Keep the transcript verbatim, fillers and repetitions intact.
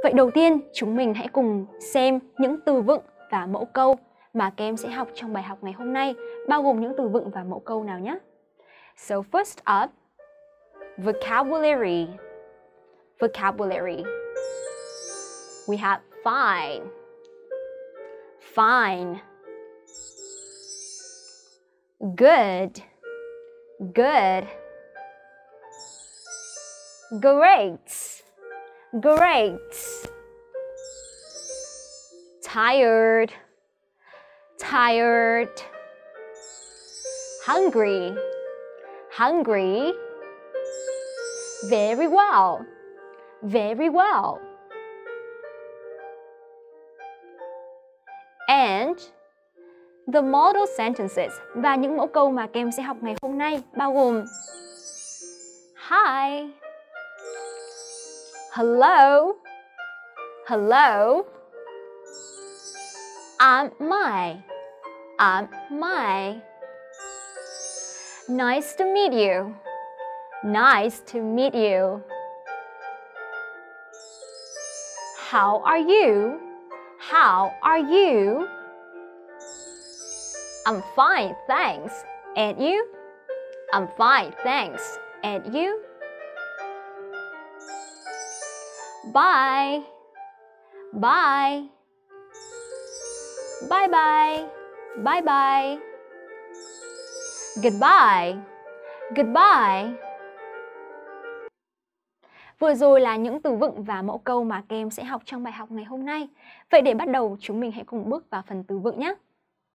Vậy đầu tiên chúng mình hãy cùng xem những từ vựng và mẫu câu mà các em sẽ học trong bài học ngày hôm nay, bao gồm những từ vựng và mẫu câu nào nhé. So first up, vocabulary. Vocabulary. We have fine. Fine. Good. Good. Great. Great. Tired. Tired. Hungry. Hungry. Very well. Very well. And the model sentences và những mẫu câu mà các em sẽ học ngày hôm nay bao gồm Hi. Hello. Hello. I'm my. I'm my. Nice to meet you. Nice to meet you. How are you? How are you? I'm fine, thanks. And you? I'm fine, thanks. And you? Bye. Bye. Bye bye. Bye bye. Goodbye. Goodbye. Vừa rồi là những từ vựng và mẫu câu mà các em sẽ học trong bài học ngày hôm nay. Vậy để bắt đầu, chúng mình hãy cùng bước vào phần từ vựng nhé.